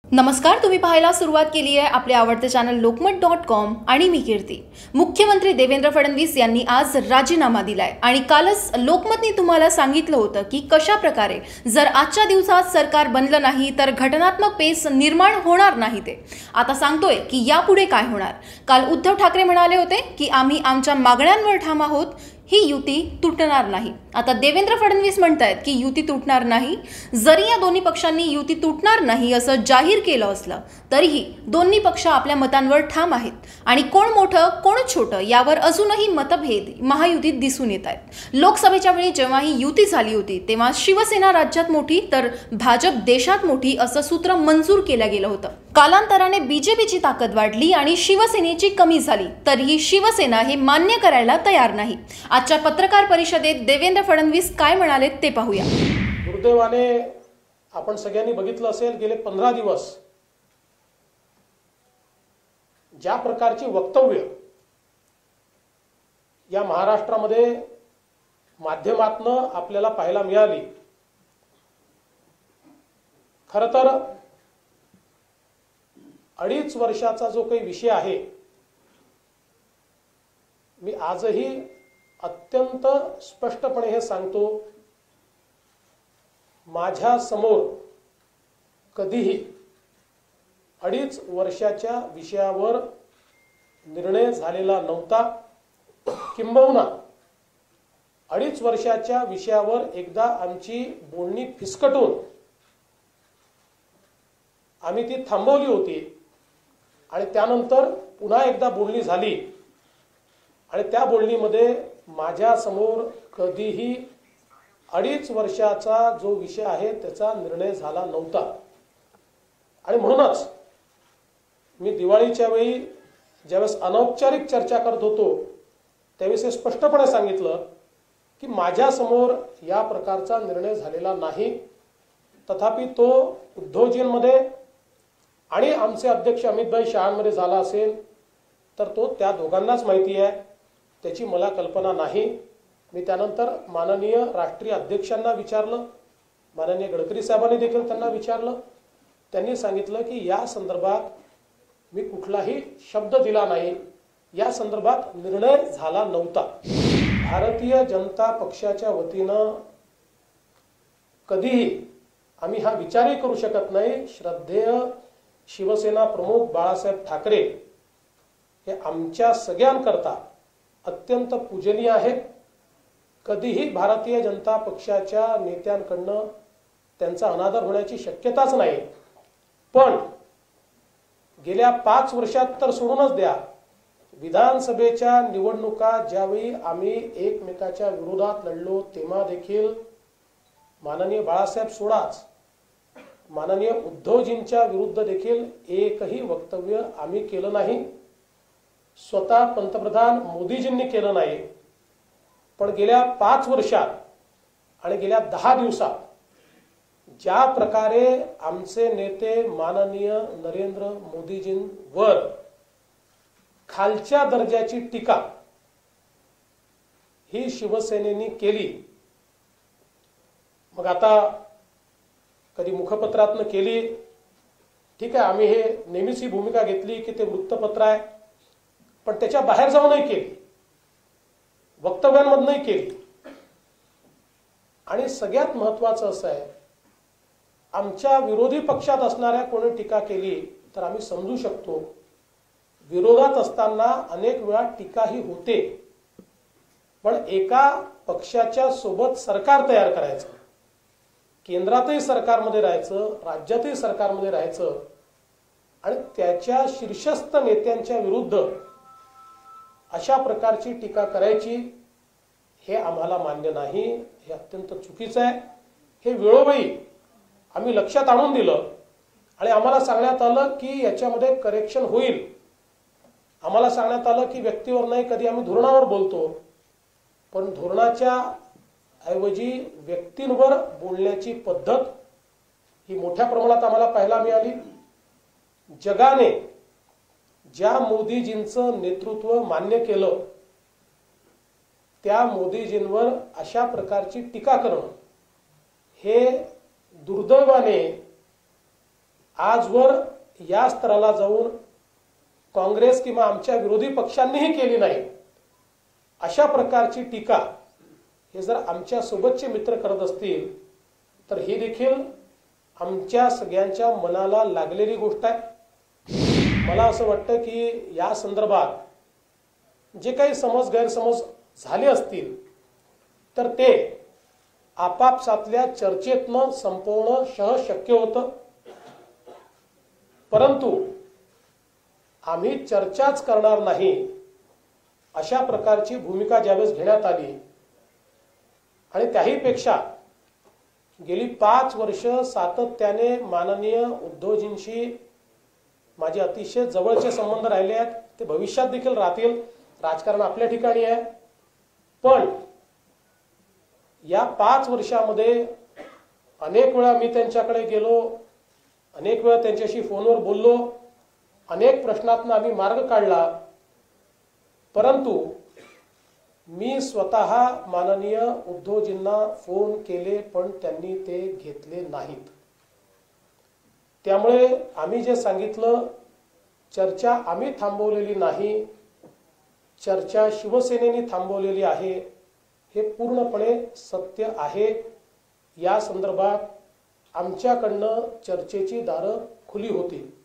नमस्कार, तुम्ही पाहायला सुरुवात केली आहे आपले आवडते चॅनल lokmat.com आणि मी कीर्ती। मुख्यमंत्री देवेंद्र फडणवीस यांनी आज राजीनामा दिलाय आणि कालच लोकमतने तुम्हाला सांगितलं होतं की कशा प्रकारे जर आजच्या दिवसात सरकार बनलं नाही तर घटनात्मक पेच निर्माण होणार नाही। ते आता सांगतोय की यापुढे काय होणार। काल उद्धव ठाकरे म्हणाले होते की आम्ही आमच्या मागण्यांवर ठाम आहोत, ही युती तुटणार नाही। आता देवेंद्र फडणवीस म्हणतायत की युती तुटणार नाही। जरी या दोन्ही पक्षांनी युती तुटणार नाही असं जाहीर केलं असलं तरीही दोन्ही पक्ष आपल्या मतांवर ठाम आहेत आणि कोण मोठं कोण छोटं यावर अजूनही मतभेद महायुतीत दिसून येत आहेत। लोकसभेच्या वेळी जेव्हा ही युती झाली होती तेव्हा शिवसेना राज्यात मोठी तर भाजप देशात मोठी असं सूत्र मंजूर केलं गेलं होतं। कालांतराने बीजेपीची ताकद वाढली आणि शिवसेनेची कमी झाली तरीही शिवसेना हे मान्य करायला तयार नाही। आजच्या पत्रकार परिषदेत देवेंद्र फडणवीस काय म्हणाले ते पाहूया। दुर्दैवाने आपण सगळ्यांनी बघितलं असेल गेले 15 दिवस ज्या प्रकारची वक्तव्य या महाराष्ट्रामध्ये माध्यमातनं आपल्याला पाहायला मिळाली। खरं तर 2.5 वर्षाचा जो काही विषय आहे, मी आजही अत्यंत स्पष्टपणे हे सांगतो, माझ्या समोर कधीही 2.5 वर्षाच्या विषयावर निर्णय झालेला नव्हता। किंबहुना 2.5 वर्षाच्या विषयावर एकदा आमची बोलणी फिसकटून आम्ही ती थांबवली होती आणि त्यानंतर पुन्हा एकदा बोलणी झाली आणि त्या बोलणीमध्ये माझ्या समोर कधीही 2.5 वर्षाचा जो विषय आहे त्याचा निर्णय झाला नव्हता। आणि म्हणूनच मी दिवाळीच्या वेळी ज्यावेळेस अनौपचारिक चर्चा करत होतो त्यावेळेस हे स्पष्टपणे सांगितलं की माझ्या समोर या प्रकारचा निर्णय झालेला नाही। तथापि तो उद्धवजींमध्ये आणि आमचे अध्यक्ष अमितभाई शहांमध्ये झाला असेल तर तो त्या दोघांनाच माहिती आहे, त्याची मला कल्पना नाही। मी त्यानंतर माननीय राष्ट्रीय अध्यक्षांना विचारलं, माननीय गडकरी साहेबांनी देखील त्यांना विचारलं। त्यांनी सांगितलं की या संदर्भात मी कुठलाही शब्द दिला नाही, या संदर्भात निर्णय झाला नव्हता। भारतीय जनता पक्षाच्या वतीनं कधीही आम्ही हा विचारही करू शकत नाही। श्रद्धेय शिवसेना प्रमुख बाळासाहेब ठाकरे हे आमच्या सगळ्यांकरता अत्यंत पूजनीय आहेत। कधीही भारतीय जनता पक्षाच्या नेत्यांकडनं त्यांचा अनादर होण्याची शक्यताच नाही। पण गेल्या 5 वर्षात तर सोडूनच द्या, विधानसभेच्या निवडणुका ज्यावेळी आम्ही एकमेकाच्या विरोधात लढलो तेव्हा देखील माननीय बाळासाहेब सोडाच, माननीय उद्धवजींच्या विरुद्ध देखील एकही वक्तव्य आम्ही केलं नाही। स्वतः पंतप्रधान मोदीजींनी केलं नाही। पण गेल्या 5 वर्षात आणि गेल्या 10 दिवसात ज्या प्रकारे आमचे नेते माननीय नरेंद्र मोदीजींवर खालच्या दर्जाची टीका ही शिवसेनेने केली, मग आता कधी मुखपत्रातनं केली, ठीक आहे, आम्ही हे नेहमीच ही भूमिका घेतली की ते वृत्तपत्र आहे, पण त्याच्या बाहेर जाऊनही केली, वक्तव्यांमधूनही केली। आणि सगळ्यात महत्त्वाचं असं आहे, आमच्या विरोधी पक्षात असणाऱ्या कोणी टीका केली तर आम्ही समजू शकतो, विरोधात असताना अनेक वेळा टीकाही होते, पण एका पक्षाच्या सोबत सरकार तयार करायचं, केंद्रातही सरकारमध्ये राहायचं, राज्यातही सरकारमध्ये राहायचं आणि त्याच्या शीर्षस्थ नेत्यांच्या विरुद्ध अशा प्रकारची टीका करायची हे आम्हाला मान्य नाही। हे अत्यंत चुकीचं आहे। हे वेळोवेळी आम्ही लक्षात आणून दिलं आणि आम्हाला सांगण्यात आलं की याच्यामध्ये करेक्शन होईल। आम्हाला सांगण्यात आलं की व्यक्तीवर नाही, कधी आम्ही धोरणावर बोलतो, पण धोरणाच्या ऐवजी व्यक्तींवर बोलण्याची पद्धत ही मोठ्या प्रमाणात आम्हाला पाहायला मिळाली। जगाने ज्या मोदीजींचं नेतृत्व मान्य केलं त्या मोदीजींवर अशा प्रकारची टीका करणं हे दुर्दैवाने आजवर या स्तराला जाऊन काँग्रेस किंवा आमच्या विरोधी पक्षांनीही केली नाही. अशा प्रकारची टीका हे जर आमच्या सोबतचे मित्र करत असतील तर ही देखील आमच्या सगळ्यांच्या मनाला लागलेली गोष्ट आहे. मला असं वाटतं की या संदर्भात जे काही गैरसमज झाले असतील तर ते आपापसातल्या चर्चेतनं संपवणं सहज शक्य होतं. परंतु आम्ही चर्चाच करणार नाही अशा प्रकारची भूमिका ज्यावेळेस घेण्यात आली आणि त्याहीपेक्षा गेली 5 वर्ष सातत्याने माननीय उद्धवजींशी माझे अतिशय जवळचे संबंध राहिले आहेत. ते भविष्यात देखील राहतील. राजकारण आपल्या ठिकाणी आहे. पण या 5 वर्षामध्ये अनेक वेळा मी त्यांच्याकडे गेलो, अनेक वेळा त्यांच्याशी फोनवर बोललो, अनेक प्रश्नातून आम्ही मार्ग काढला. परंतु मी स्वतः माननीय उद्धवजींना फोन केले पण त्यांनी ते घेतले नाहीत. त्यामुळे आम्ही जे सांगितलं, चर्चा आम्ही थांबवलेली नाही, चर्चा शिवसेनेने थांबवलेली आहे, हे पूर्णपणे सत्य आहे. या संदर्भात आमच्याकडनं चर्चेची दारं खुली होती.